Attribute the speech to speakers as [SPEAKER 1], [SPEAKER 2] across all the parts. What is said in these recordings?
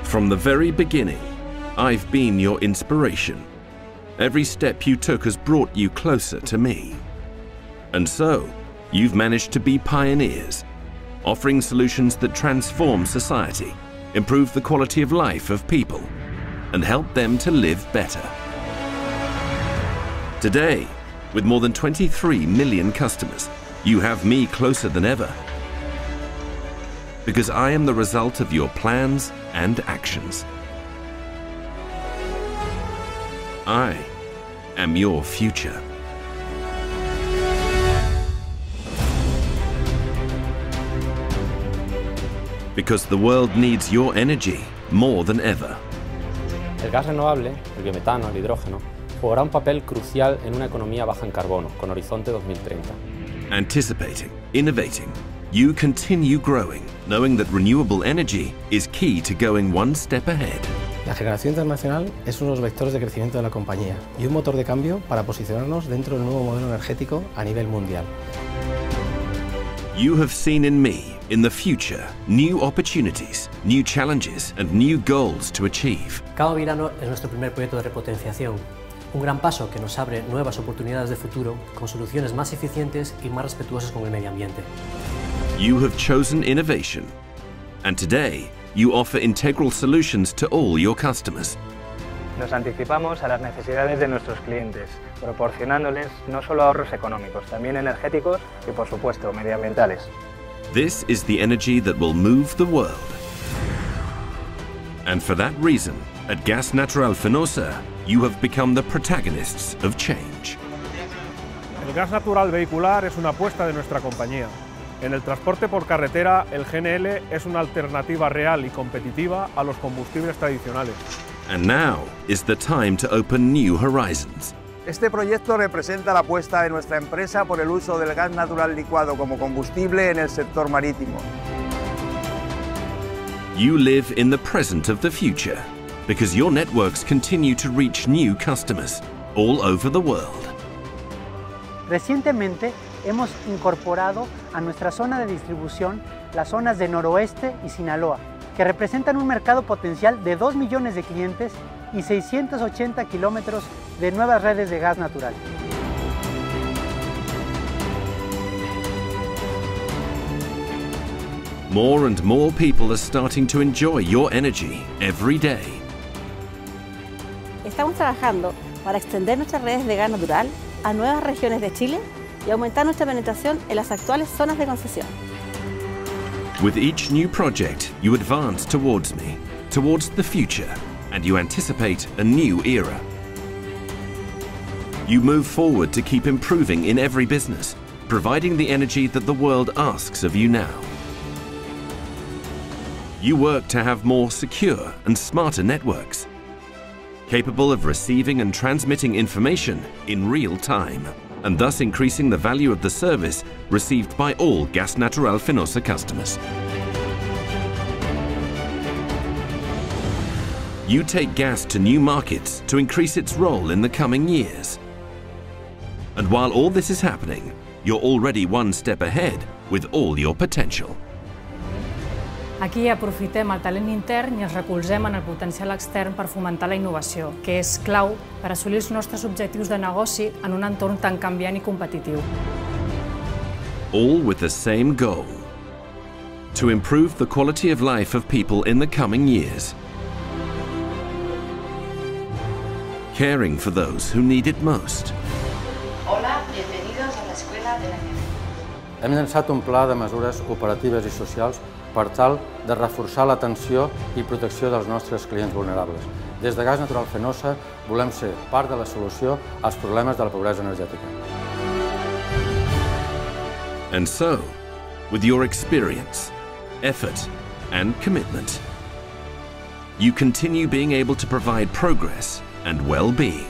[SPEAKER 1] From the very beginning, I've been your inspiration. Every step you took has brought you closer to me. And so, you've managed to be pioneers, offering solutions that transform society, improve the quality of life of people, and help them to live better. Today, with more than 23 million customers, you have me closer than ever. Because I am the result of your plans and actions. I am your future. Because the world needs your energy more than ever.
[SPEAKER 2] El gas renovable, el biometano, el hidrógeno, jugará un papel crucial en una economía baja en carbono, con horizonte 2030.
[SPEAKER 1] Anticipating, innovating, you continue growing, knowing that renewable energy is key to going one step ahead.
[SPEAKER 3] La generación internacional es uno de los vectores de crecimiento de la compañía y un motor de cambio para posicionarnos dentro del nuevo modelo energético a nivel mundial.
[SPEAKER 1] You have seen in me, in the future, new opportunities, new challenges and new goals to achieve.
[SPEAKER 4] Cabo Virano es nuestro primer proyecto de repotenciación, un gran paso que nos abre nuevas oportunidades de futuro con soluciones más eficientes y más respetuosas con el medio ambiente.
[SPEAKER 1] You have chosen innovation, and today you offer integral solutions to all your customers.
[SPEAKER 5] Nos anticipamos a las necesidades de nuestros clientes, proporcionándoles no solo ahorros económicos, también energéticos y, por supuesto, medioambientales.
[SPEAKER 1] This is the energy that will move the world. And for that reason, at Gas Natural Fenosa, you have become the protagonists of change.
[SPEAKER 6] El gas natural vehicular es una apuesta de nuestra compañía. En el transporte por carretera, el GNL es una alternativa real y competitiva a los combustibles tradicionales.
[SPEAKER 1] And now is the time to open new horizons.
[SPEAKER 7] Este proyecto representa la apuesta de nuestra empresa por el uso del gas natural licuado como combustible en el sector marítimo.
[SPEAKER 1] You live in the present of the future because your networks continue to reach new customers all over the world.
[SPEAKER 8] Recientemente hemos incorporado a nuestra zona de distribución las zonas de Noroeste y Sinaloa, que representan un mercado potencial de 2 millones de clientes y 680 kilómetros de nuevas redes de gas natural.
[SPEAKER 1] More and more people are starting to enjoy your energy every day.
[SPEAKER 9] Estamos trabajando para extender nuestras redes de gas natural a nuevas regiones de Chile y aumentar nuestra penetración en las actuales zonas de concesión.
[SPEAKER 1] With each new project, you advance towards me, towards the future, and you anticipate a new era. You move forward to keep improving in every business, providing the energy that the world asks of you now. You work to have more secure and smarter networks, capable of receiving and transmitting information in real time, and thus increasing the value of the service received by all Gas Natural Fenosa customers. You take gas to new markets to increase its role in the coming years. And while all this is happening, you're already one step ahead with all your potential.
[SPEAKER 10] Aquí aprofitem el talent intern i ens recolzem en el potencial extern per fomentar la innovació, que és clau per assolir els nostres objectius de negoci en un entorn tan canviant i competitiu.
[SPEAKER 1] All with the same goal: to improve the quality of life of people in the coming years. Caring for those who need it most.
[SPEAKER 11] Hola, bienvenidos a la Escuela de la Energía.
[SPEAKER 12] Hem llançat un pla de mesures operatives i socials per tal de reforçar l'atenció i protecció dels nostres clients vulnerables. Des de Gas Natural Fenosa volem ser part de la solució als problemes de la pobresa energètica.
[SPEAKER 1] And so, with your experience, effort and commitment, you continue being able to provide progress and well-being.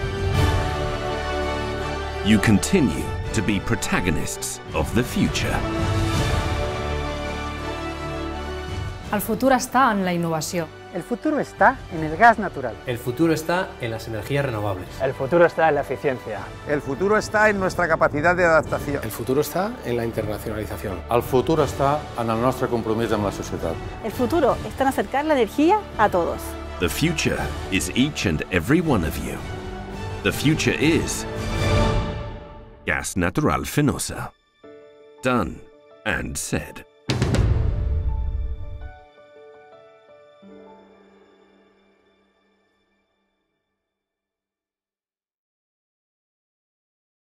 [SPEAKER 1] You continue to be protagonists of the future.
[SPEAKER 10] El futur està en la innovació.
[SPEAKER 8] El futuro está en el gas natural.
[SPEAKER 4] El futuro está en las energías renovables.
[SPEAKER 5] El futuro está en la eficiencia.
[SPEAKER 7] El futuro está en nuestra capacidad de adaptación.
[SPEAKER 3] El futuro está en la internacionalización.
[SPEAKER 12] El futur està en el nostre compromís amb la societat.
[SPEAKER 9] El futuro está en acercar la energía a todos.
[SPEAKER 1] The future is each and every one of you. The future is Gas Natural Fenosa. Done and said.